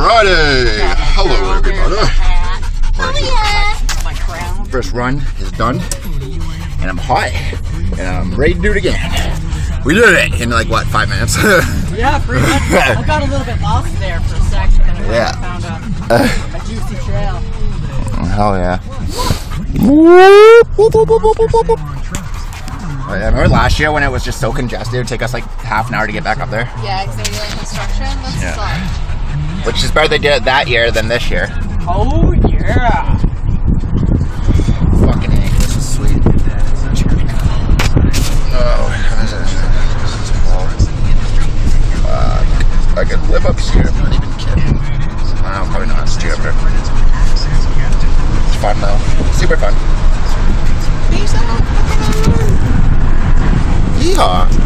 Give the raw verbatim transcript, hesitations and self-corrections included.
Friday! Hello, everybody. Oh, yeah. My crown. First run is done, and I'm hot, and I'm ready to do it again. We did it in like, what, five minutes? Yeah, pretty much. I got a little bit lost there for a sec, but then I Yeah. found a, a juicy trail. Oh, hell yeah. Oh, yeah. Remember last year when it was just so congested, it would take us like half an hour to get back up there? Yeah, because they were doing construction. That's Yeah. fun. Which is better they did it that year than this year. Oh, yeah. Fucking A, this is sweet. Oh, this is uh, I could live up here, I'm not even kidding. Well, probably not, it's too up there. It's fun though, super fun. Yeehaw!